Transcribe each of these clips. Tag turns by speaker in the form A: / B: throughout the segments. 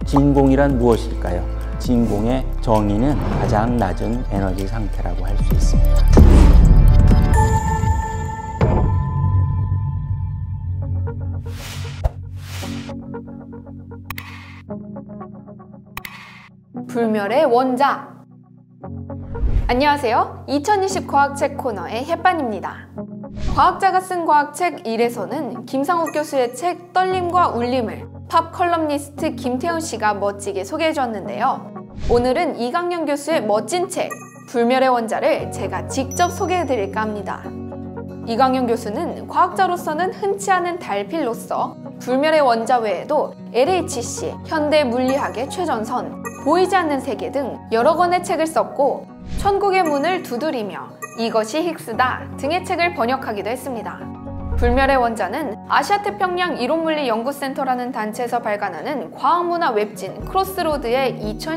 A: 진공이란 무엇일까요? 진공의 정의는 가장 낮은 에너지 상태라고 할 수 있습니다.
B: 불멸의 원자. 안녕하세요. 2020 과학책 코너의 햇반입니다. 과학자가 쓴 과학책 1에서는 김상욱 교수의 책 떨림과 울림을 팝 컬럼니스트 김태훈 씨가 멋지게 소개해 주었는데요. 오늘은 이강영 교수의 멋진 책 불멸의 원자를 제가 직접 소개해 드릴까 합니다. 이강영 교수는 과학자로서는 흔치 않은 달필로서 불멸의 원자 외에도 LHC, 현대 물리학의 최전선, 보이지 않는 세계 등 여러 권의 책을 썼고 천국의 문을 두드리며 이것이 힉스다 등의 책을 번역하기도 했습니다. 불멸의 원자는 아시아태평양 이론물리연구센터라는 단체에서 발간하는 과학문화 웹진 크로스로드의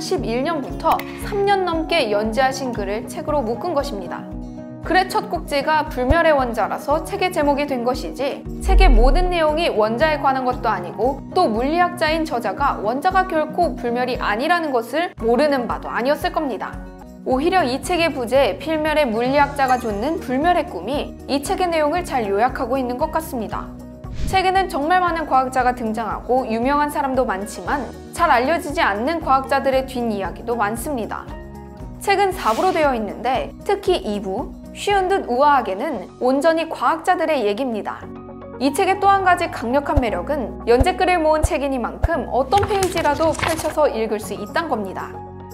B: 2011년부터 3년 넘게 연재하신 글을 책으로 묶은 것입니다. 글의 첫 꼭지가 불멸의 원자라서 책의 제목이 된 것이지 책의 모든 내용이 원자에 관한 것도 아니고 또 물리학자인 저자가 원자가 결코 불멸이 아니라는 것을 모르는 바도 아니었을 겁니다. 오히려 이 책의 부제 필멸의 물리학자가 좇는 불멸의 꿈이 이 책의 내용을 잘 요약하고 있는 것 같습니다. 책에는 정말 많은 과학자가 등장하고 유명한 사람도 많지만 잘 알려지지 않는 과학자들의 뒷이야기도 많습니다. 책은 4부로 되어 있는데 특히 2부 쉬운 듯 우아하게는 온전히 과학자들의 얘기입니다. 이 책의 또 한 가지 강력한 매력은 연재글을 모은 책이니만큼 어떤 페이지라도 펼쳐서 읽을 수 있다는 겁니다.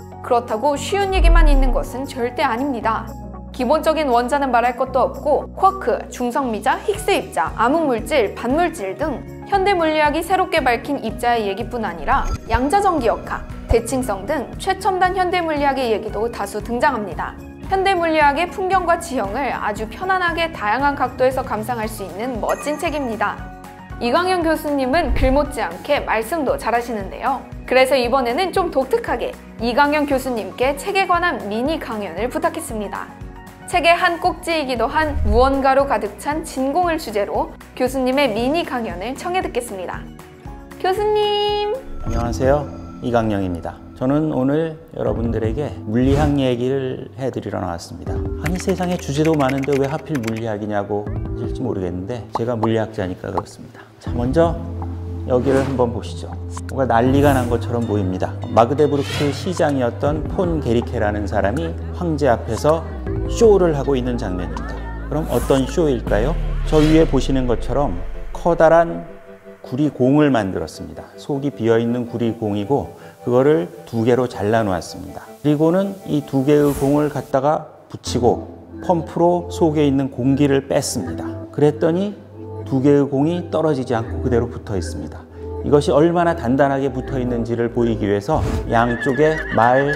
B: 그렇다고 쉬운 얘기만 있는 것은 절대 아닙니다. 기본적인 원자는 말할 것도 없고 쿼크, 중성미자, 힉스 입자, 암흑물질, 반물질 등 현대 물리학이 새롭게 밝힌 입자의 얘기뿐 아니라 양자전기역학, 대칭성 등 최첨단 현대 물리학의 얘기도 다수 등장합니다. 현대 물리학의 풍경과 지형을 아주 편안하게 다양한 각도에서 감상할 수 있는 멋진 책입니다. 이강영 교수님은 글 못지않게 말씀도 잘하시는데요. 그래서 이번에는 좀 독특하게 이강영 교수님께 책에 관한 미니 강연을 부탁했습니다. 책의 한 꼭지이기도 한 무언가로 가득 찬 진공을 주제로 교수님의 미니 강연을 청해 듣겠습니다. 교수님!
A: 안녕하세요. 이강영입니다. 저는 오늘 여러분들에게 물리학 얘기를 해드리러 나왔습니다. 아니 세상에 주제도 많은데 왜 하필 물리학이냐고 하실지 모르겠는데 제가 물리학자니까 그렇습니다. 자, 먼저 여기를 한번 보시죠. 뭔가 난리가 난 것처럼 보입니다. 마그데부르크 시장이었던 폰 게리케라는 사람이 황제 앞에서 쇼를 하고 있는 장면입니다. 그럼 어떤 쇼일까요? 저 위에 보시는 것처럼 커다란 구리공을 만들었습니다. 속이 비어있는 구리공이고 그거를 두 개로 잘라 놓았습니다. 그리고는 이 두 개의 공을 갖다가 붙이고 펌프로 속에 있는 공기를 뺐습니다. 그랬더니 두 개의 공이 떨어지지 않고 그대로 붙어 있습니다. 이것이 얼마나 단단하게 붙어 있는지를 보이기 위해서 양쪽에 말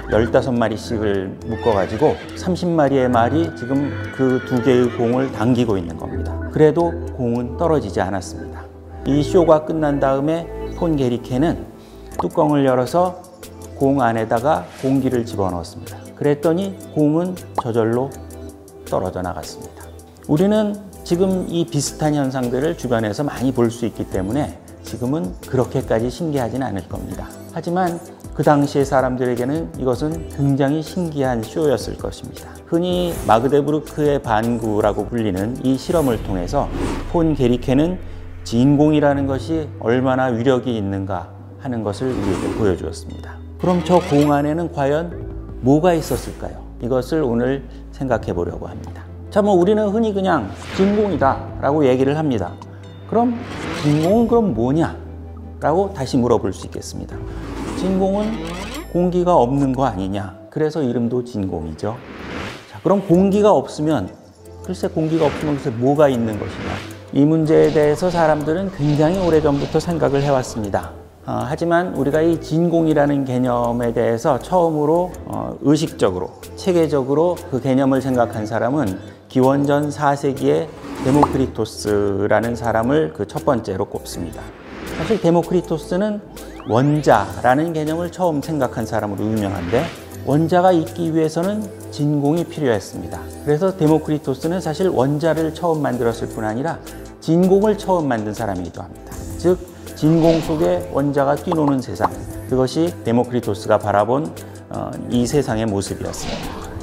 A: 15마리씩을 묶어가지고 30마리의 말이 지금 그 두 개의 공을 당기고 있는 겁니다. 그래도 공은 떨어지지 않았습니다. 이 쇼가 끝난 다음에 폰 게리케는 뚜껑을 열어서 공 안에다가 공기를 집어넣었습니다. 그랬더니 공은 저절로 떨어져 나갔습니다. 우리는 지금 이 비슷한 현상들을 주변에서 많이 볼 수 있기 때문에 지금은 그렇게까지 신기하진 않을 겁니다. 하지만 그 당시의 사람들에게는 이것은 굉장히 신기한 쇼였을 것입니다. 흔히 마그데부르크의 반구라고 불리는 이 실험을 통해서 폰 게리케는 진공이라는 것이 얼마나 위력이 있는가 하는 것을 우리에게 보여주었습니다. 그럼 저 공 안에는 과연 뭐가 있었을까요? 이것을 오늘 생각해 보려고 합니다. 자, 우리는 흔히 그냥 진공이다 라고 얘기를 합니다. 그럼 진공은 그럼 뭐냐? 라고 다시 물어볼 수 있겠습니다. 진공은 공기가 없는 거 아니냐? 그래서 이름도 진공이죠. 자, 그럼 공기가 없으면 글쎄 공기가 없으면 글쎄 뭐가 있는 것이냐? 이 문제에 대해서 사람들은 굉장히 오래전부터 생각을 해왔습니다. 하지만 우리가 이 진공이라는 개념에 대해서 처음으로 의식적으로, 체계적으로 그 개념을 생각한 사람은 기원전 4세기의 데모크리토스라는 사람을 그 첫 번째로 꼽습니다. 사실 데모크리토스는 원자라는 개념을 처음 생각한 사람으로 유명한데 원자가 있기 위해서는 진공이 필요했습니다. 그래서 데모크리토스는 사실 원자를 처음 만들었을 뿐 아니라 진공을 처음 만든 사람이기도 합니다. 즉 진공 속에 원자가 뛰노는 세상, 그것이 데모크리토스가 바라본 이 세상의 모습이었습니다.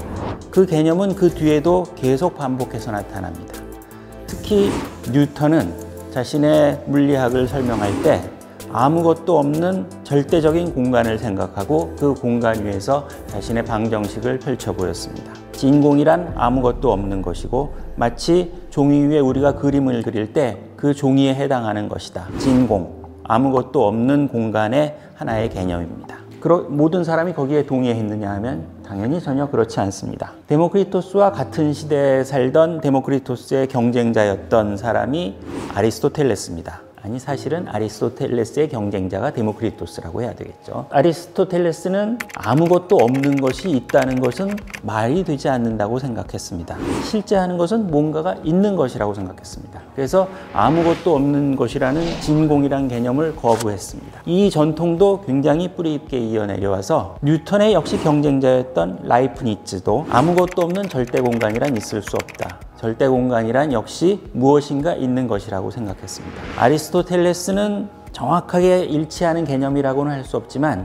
A: 그 개념은 그 뒤에도 계속 반복해서 나타납니다. 특히 뉴턴은 자신의 물리학을 설명할 때 아무것도 없는 절대적인 공간을 생각하고 그 공간 위에서 자신의 방정식을 펼쳐 보였습니다. 진공이란 아무것도 없는 것이고 마치 종이 위에 우리가 그림을 그릴 때 그 종이에 해당하는 것이다. 진공, 아무것도 없는 공간의 하나의 개념입니다. 모든 사람이 거기에 동의했느냐 하면 당연히 전혀 그렇지 않습니다. 데모크리토스와 같은 시대에 살던 데모크리토스의 경쟁자였던 사람이 아리스토텔레스입니다. 아니, 사실은 아리스토텔레스의 경쟁자가 데모크리토스라고 해야 되겠죠. 아리스토텔레스는 아무것도 없는 것이 있다는 것은 말이 되지 않는다고 생각했습니다. 실제 하는 것은 뭔가가 있는 것이라고 생각했습니다. 그래서 아무것도 없는 것이라는 진공이란 개념을 거부했습니다. 이 전통도 굉장히 뿌리 깊게 이어내려와서 뉴턴의 역시 경쟁자였던 라이프니츠도 아무것도 없는 절대 공간이란 있을 수 없다. 절대 공간이란 역시 무엇인가 있는 것이라고 생각했습니다. 아리스토텔레스는 정확하게 일치하는 개념이라고는 할 수 없지만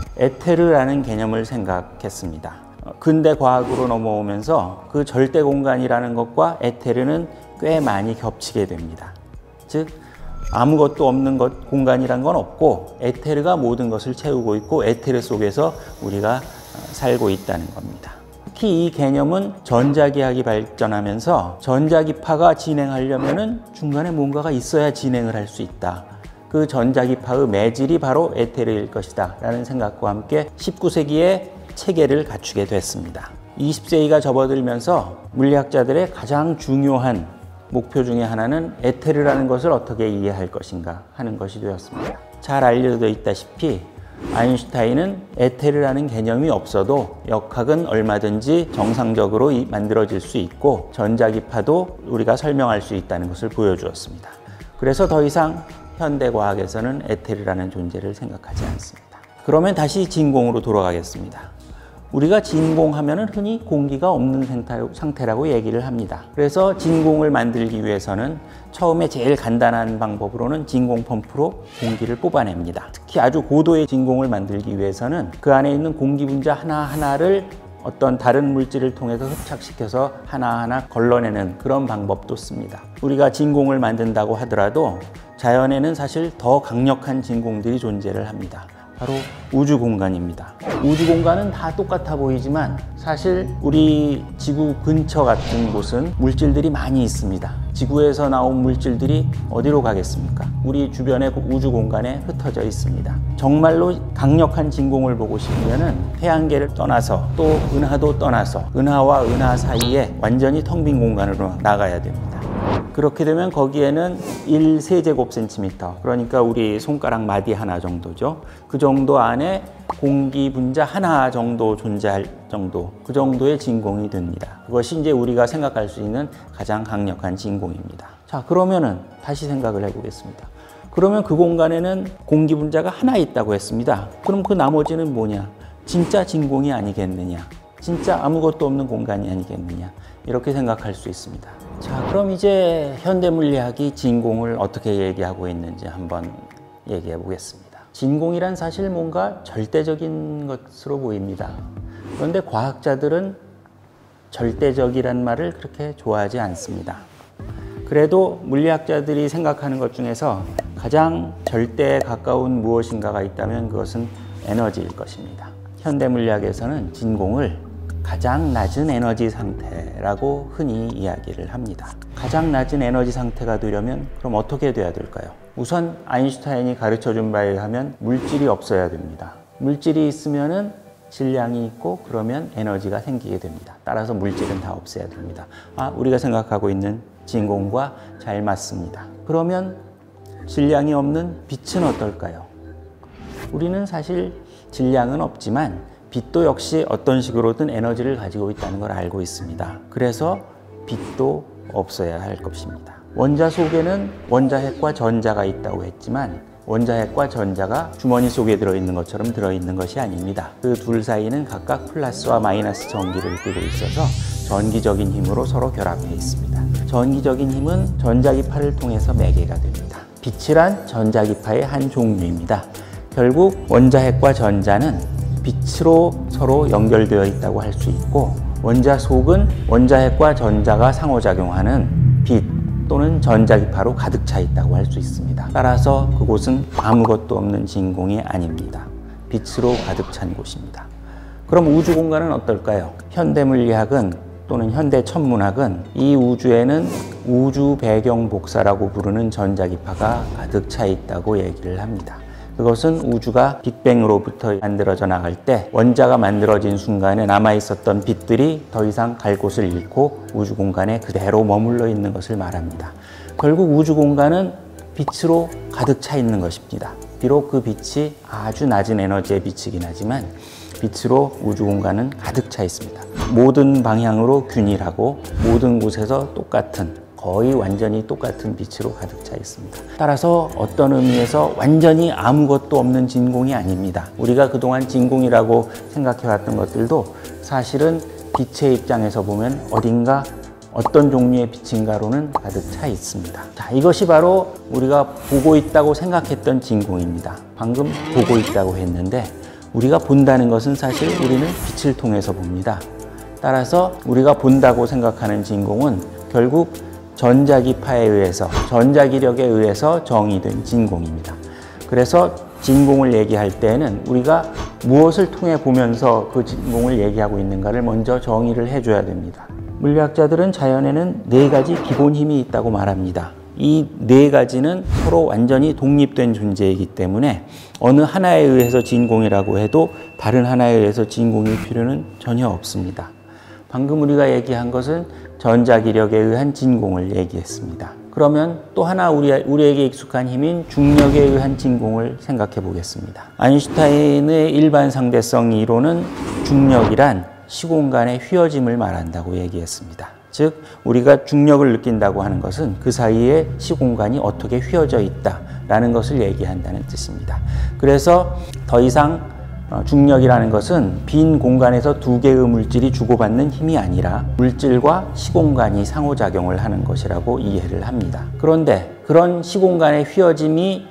A: 에테르라는 개념을 생각했습니다. 근대 과학으로 넘어오면서 그 절대 공간이라는 것과 에테르는 꽤 많이 겹치게 됩니다. 즉 아무것도 없는 공간이란 건 없고 에테르가 모든 것을 채우고 있고 에테르 속에서 우리가 살고 있다는 겁니다. 특히 이 개념은 전자기학이 발전하면서 전자기파가 진행하려면은 중간에 뭔가가 있어야 진행을 할 수 있다. 그 전자기파의 매질이 바로 에테르일 것이다 라는 생각과 함께 19세기에 체계를 갖추게 됐습니다. 20세기가 접어들면서 물리학자들의 가장 중요한 목표 중에 하나는 에테르라는 것을 어떻게 이해할 것인가 하는 것이 되었습니다. 잘 알려져 있다시피 아인슈타인은 에테르라는 개념이 없어도 역학은 얼마든지 정상적으로 만들어질 수 있고 전자기파도 우리가 설명할 수 있다는 것을 보여주었습니다. 그래서 더 이상 현대과학에서는 에테르라는 존재를 생각하지 않습니다. 그러면 다시 진공으로 돌아가겠습니다. 우리가 진공하면 흔히 공기가 없는 상태라고 얘기를 합니다. 그래서 진공을 만들기 위해서는 처음에 제일 간단한 방법으로는 진공 펌프로 공기를 뽑아냅니다. 특히 아주 고도의 진공을 만들기 위해서는 그 안에 있는 공기 분자 하나하나를 어떤 다른 물질을 통해서 흡착시켜서 하나하나 걸러내는 그런 방법도 씁니다. 우리가 진공을 만든다고 하더라도 자연에는 사실 더 강력한 진공들이 존재를 합니다. 바로 우주 공간입니다. 우주 공간은 다 똑같아 보이지만 사실 우리 지구 근처 같은 곳은 물질들이 많이 있습니다. 지구에서 나온 물질들이 어디로 가겠습니까? 우리 주변의 우주 공간에 흩어져 있습니다. 정말로 강력한 진공을 보고 싶으면은 태양계를 떠나서 또 은하도 떠나서 은하와 은하 사이에 완전히 텅 빈 공간으로 나가야 됩니다. 그렇게 되면 거기에는 1세제곱센티미터, 그러니까 우리 손가락 마디 하나 정도죠. 그 정도 안에 공기 분자 하나 정도 존재할 정도, 그 정도의 진공이 됩니다. 그것이 이제 우리가 생각할 수 있는 가장 강력한 진공입니다. 자, 그러면은 다시 생각을 해보겠습니다. 그러면 그 공간에는 공기 분자가 하나 있다고 했습니다. 그럼 그 나머지는 뭐냐? 진짜 진공이 아니겠느냐? 진짜 아무것도 없는 공간이 아니겠느냐? 이렇게 생각할 수 있습니다. 자, 그럼 이제 현대 물리학이 진공을 어떻게 얘기하고 있는지 한번 얘기해 보겠습니다. 진공이란 사실 뭔가 절대적인 것으로 보입니다. 그런데 과학자들은 절대적이란 말을 그렇게 좋아하지 않습니다. 그래도 물리학자들이 생각하는 것 중에서 가장 절대에 가까운 무엇인가가 있다면 그것은 에너지일 것입니다. 현대 물리학에서는 진공을 가장 낮은 에너지 상태라고 흔히 이야기를 합니다. 가장 낮은 에너지 상태가 되려면 그럼 어떻게 돼야 될까요? 우선 아인슈타인이 가르쳐준 바에 의하면 물질이 없어야 됩니다. 물질이 있으면은 질량이 있고 그러면 에너지가 생기게 됩니다. 따라서 물질은 다 없애야 됩니다. 우리가 생각하고 있는 진공과 잘 맞습니다. 그러면 질량이 없는 빛은 어떨까요? 우리는 사실 질량은 없지만 빛도 역시 어떤 식으로든 에너지를 가지고 있다는 걸 알고 있습니다. 그래서 빛도 없어야 할 것입니다. 원자 속에는 원자핵과 전자가 있다고 했지만 원자핵과 전자가 주머니 속에 들어있는 것처럼 들어있는 것이 아닙니다. 그 둘 사이는 각각 플러스와 마이너스 전기를 띠고 있어서 전기적인 힘으로 서로 결합해 있습니다. 전기적인 힘은 전자기파를 통해서 매개가 됩니다. 빛이란 전자기파의 한 종류입니다. 결국 원자핵과 전자는 빛으로 서로 연결되어 있다고 할 수 있고, 원자 속은 원자핵과 전자가 상호작용하는 빛 또는 전자기파로 가득 차 있다고 할 수 있습니다. 따라서 그곳은 아무것도 없는 진공이 아닙니다. 빛으로 가득 찬 곳입니다. 그럼 우주 공간은 어떨까요? 현대물리학은 또는 현대천문학은 이 우주에는 우주 배경 복사라고 부르는 전자기파가 가득 차 있다고 얘기를 합니다. 그것은 우주가 빅뱅으로부터 만들어져 나갈 때 원자가 만들어진 순간에 남아있었던 빛들이 더 이상 갈 곳을 잃고 우주 공간에 그대로 머물러 있는 것을 말합니다. 결국 우주 공간은 빛으로 가득 차 있는 것입니다. 비록 그 빛이 아주 낮은 에너지의 빛이긴 하지만 빛으로 우주 공간은 가득 차 있습니다. 모든 방향으로 균일하고 모든 곳에서 똑같은, 거의 완전히 똑같은 빛으로 가득 차 있습니다. 따라서 어떤 의미에서 완전히 아무것도 없는 진공이 아닙니다. 우리가 그동안 진공이라고 생각해왔던 것들도 사실은 빛의 입장에서 보면 어딘가 어떤 종류의 빛인가로는 가득 차 있습니다. 자, 이것이 바로 우리가 보고 있다고 생각했던 진공입니다. 방금 보고 있다고 했는데 우리가 본다는 것은 사실 우리는 빛을 통해서 봅니다. 따라서 우리가 본다고 생각하는 진공은 결국 전자기파에 의해서, 전자기력에 의해서 정의된 진공입니다. 그래서 진공을 얘기할 때에는 우리가 무엇을 통해 보면서 그 진공을 얘기하고 있는가를 먼저 정의를 해줘야 됩니다. 물리학자들은 자연에는 4가지 기본 힘이 있다고 말합니다. 이 4가지는 서로 완전히 독립된 존재이기 때문에 어느 하나에 의해서 진공이라고 해도 다른 하나에 의해서 진공일 필요는 전혀 없습니다. 방금 우리가 얘기한 것은 전자기력에 의한 진공을 얘기했습니다. 그러면 또 하나 우리에게 익숙한 힘인 중력에 의한 진공을 생각해 보겠습니다. 아인슈타인의 일반 상대성 이론은 중력이란 시공간의 휘어짐을 말한다고 얘기했습니다. 즉 우리가 중력을 느낀다고 하는 것은 그 사이에 시공간이 어떻게 휘어져 있다라는 것을 얘기한다는 뜻입니다. 그래서 더 이상 중력이라는 것은 빈 공간에서 2개의 물질이 주고받는 힘이 아니라 물질과 시공간이 상호작용을 하는 것이라고 이해를 합니다. 그런데 그런 시공간의 휘어짐이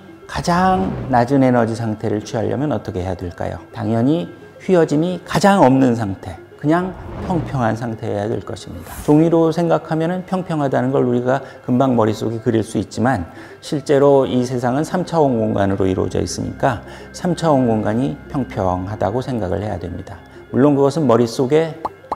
A: 가장 낮은 에너지 상태를 취하려면 어떻게 해야 될까요? 당연히 휘어짐이 가장 없는 상태, 그냥 평평한 상태여야 될 것입니다. 종이로 생각하면 평평하다는 걸 우리가 금방 머릿속에 그릴 수 있지만 실제로 이 세상은 3차원 공간으로 이루어져 있으니까 3차원 공간이 평평하다고 생각을 해야 됩니다. 물론 그것은 머릿속에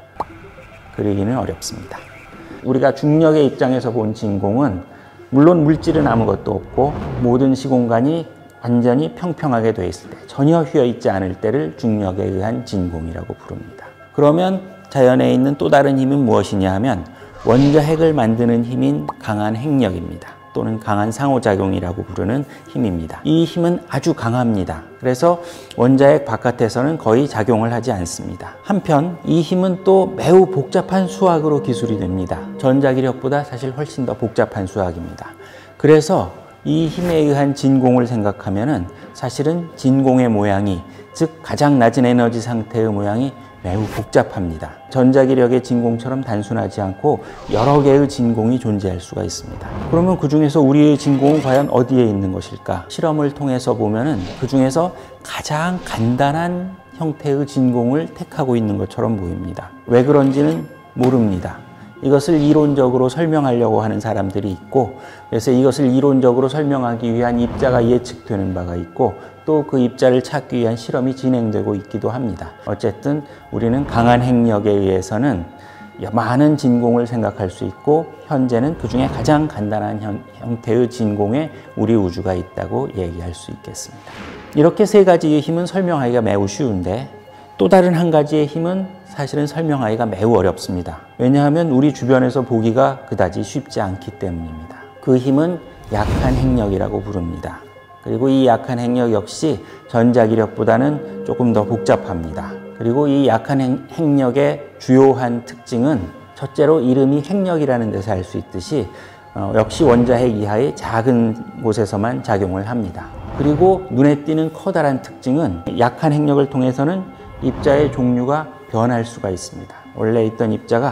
A: 그리기는 어렵습니다. 우리가 중력의 입장에서 본 진공은 물론 물질은 아무것도 없고 모든 시공간이 완전히 평평하게 되어 있을 때, 전혀 휘어 있지 않을 때를 중력에 의한 진공이라고 부릅니다. 그러면 자연에 있는 또 다른 힘은 무엇이냐 하면 원자핵을 만드는 힘인 강한 핵력입니다. 또는 강한 상호작용이라고 부르는 힘입니다. 이 힘은 아주 강합니다. 그래서 원자핵 바깥에서는 거의 작용을 하지 않습니다. 한편 이 힘은 또 매우 복잡한 수학으로 기술이 됩니다. 전자기력보다 사실 훨씬 더 복잡한 수학입니다. 그래서 이 힘에 의한 진공을 생각하면은 사실은 진공의 모양이, 즉 가장 낮은 에너지 상태의 모양이 매우 복잡합니다. 전자기력의 진공처럼 단순하지 않고 여러 개의 진공이 존재할 수가 있습니다. 그러면 그 중에서 우리의 진공은 과연 어디에 있는 것일까? 실험을 통해서 보면은 그 중에서 가장 간단한 형태의 진공을 택하고 있는 것처럼 보입니다. 왜 그런지는 모릅니다. 이것을 이론적으로 설명하려고 하는 사람들이 있고, 그래서 이것을 이론적으로 설명하기 위한 입자가 예측되는 바가 있고, 또 그 입자를 찾기 위한 실험이 진행되고 있기도 합니다. 어쨌든 우리는 강한 핵력에 의해서는 많은 진공을 생각할 수 있고, 현재는 그 중에 가장 간단한 형태의 진공에 우리 우주가 있다고 얘기할 수 있겠습니다. 이렇게 3가지의 힘은 설명하기가 매우 쉬운데 또 다른 한 가지의 힘은 사실은 설명하기가 매우 어렵습니다. 왜냐하면 우리 주변에서 보기가 그다지 쉽지 않기 때문입니다. 그 힘은 약한 핵력이라고 부릅니다. 그리고 이 약한 핵력 역시 전자기력보다는 조금 더 복잡합니다. 그리고 이 약한 핵력의 주요한 특징은 첫째로 이름이 핵력이라는 데서 알 수 있듯이 역시 원자핵 이하의 작은 곳에서만 작용을 합니다. 그리고 눈에 띄는 커다란 특징은 약한 핵력을 통해서는 입자의 종류가 변할 수가 있습니다. 원래 있던 입자가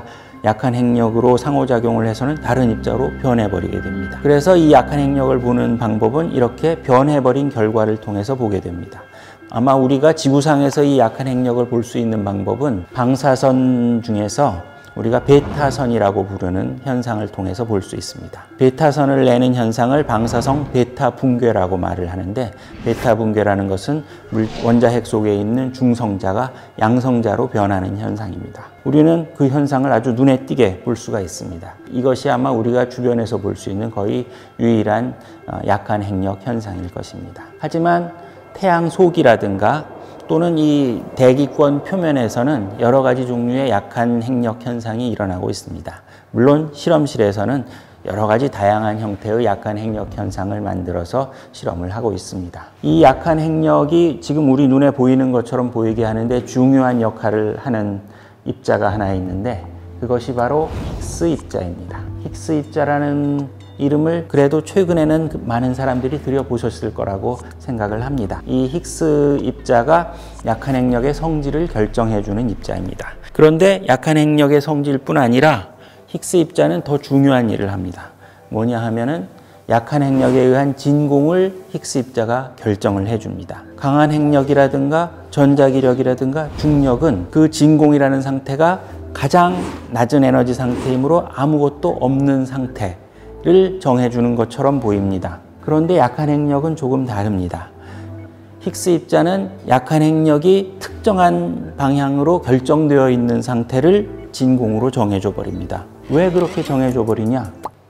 A: 약한 행력으로 상호작용을 해서는 다른 입자로 변해버리게 됩니다. 그래서 이 약한 행력을 보는 방법은 이렇게 변해버린 결과를 통해서 보게 됩니다. 아마 우리가 지구상에서 이 약한 행력을 볼 수 있는 방법은 방사선 중에서 우리가 베타선이라고 부르는 현상을 통해서 볼 수 있습니다. 베타선을 내는 현상을 방사성 베타 붕괴라고 말을 하는데, 베타 붕괴라는 것은 원자핵 속에 있는 중성자가 양성자로 변하는 현상입니다. 우리는 그 현상을 아주 눈에 띄게 볼 수가 있습니다. 이것이 아마 우리가 주변에서 볼 수 있는 거의 유일한 약한 행력 현상일 것입니다. 하지만 태양 속이라든가 또는 이 대기권 표면에서는 여러 가지 종류의 약한 행력 현상이 일어나고 있습니다. 물론 실험실에서는 여러 가지 다양한 형태의 약한 행력 현상을 만들어서 실험을 하고 있습니다. 이 약한 행력이 지금 우리 눈에 보이는 것처럼 보이게 하는데 중요한 역할을 하는 입자가 하나 있는데, 그것이 바로 힉스 입자입니다. 힉스 입자라는 이름을 그래도 최근에는 많은 사람들이 들여보셨을 거라고 생각을 합니다. 이 힉스 입자가 약한 행력의 성질을 결정해주는 입자입니다. 그런데 약한 행력의 성질뿐 아니라 힉스 입자는 더 중요한 일을 합니다. 뭐냐 하면은 약한 행력에 의한 진공을 힉스 입자가 결정을 해줍니다. 강한 행력이라든가 전자기력이라든가 중력은 그 진공이라는 상태가 가장 낮은 에너지 상태이므로 아무것도 없는 상태 를 정해주는 것처럼 보입니다. 그런데 약한 행력은 조금 다릅니다. 힉스 입자는 약한 행력이 특정한 방향으로 결정되어 있는 상태를 진공으로 정해줘 버립니다. 왜 그렇게 정해줘 버리냐?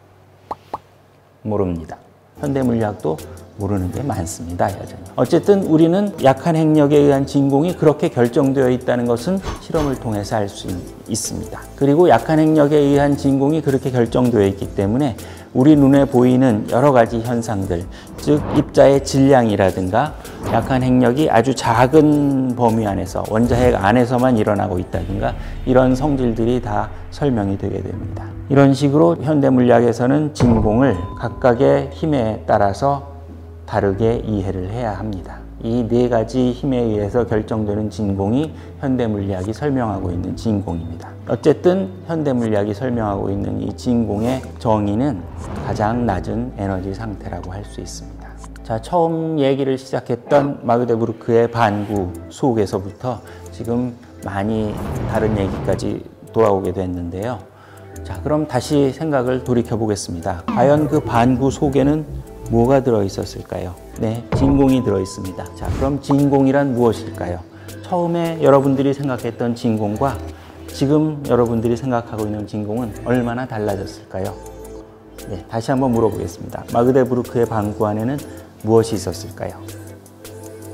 A: 모릅니다. 현대물리학도 모르는 게 많습니다, 여전히. 어쨌든 우리는 약한 행력에 의한 진공이 그렇게 결정되어 있다는 것은 실험을 통해서 알 수 있습니다. 그리고 약한 행력에 의한 진공이 그렇게 결정되어 있기 때문에 우리 눈에 보이는 여러 가지 현상들, 즉 입자의 질량이라든가 약한 행력이 아주 작은 범위 안에서, 원자핵 안에서만 일어나고 있다든가 이런 성질들이 다 설명이 되게 됩니다. 이런 식으로 현대물리학에서는 진공을 각각의 힘에 따라서 다르게 이해를 해야 합니다. 이 네 가지 힘에 의해서 결정되는 진공이 현대물리학이 설명하고 있는 진공입니다. 어쨌든 현대물리학이 설명하고 있는 이 진공의 정의는 가장 낮은 에너지 상태라고 할 수 있습니다. 자, 처음 얘기를 시작했던 마그데부르크의 반구 속에서부터 지금 많이 다른 얘기까지 돌아오게 됐는데요. 자, 그럼 다시 생각을 돌이켜 보겠습니다. 과연 그 반구 속에는 뭐가 들어있었을까요? 네, 진공이 들어있습니다. 자, 그럼 진공이란 무엇일까요? 처음에 여러분들이 생각했던 진공과 지금 여러분들이 생각하고 있는 진공은 얼마나 달라졌을까요? 네, 다시 한번 물어보겠습니다. 마그데부르크의 반구 안에는 무엇이 있었을까요?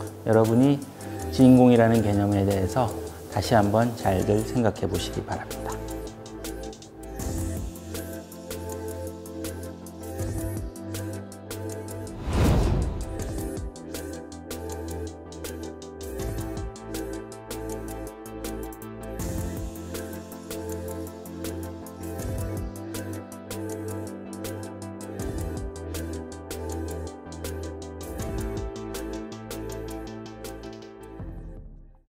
A: 여러분이 진공이라는 개념에 대해서 다시 한번 잘들 생각해 보시기 바랍니다.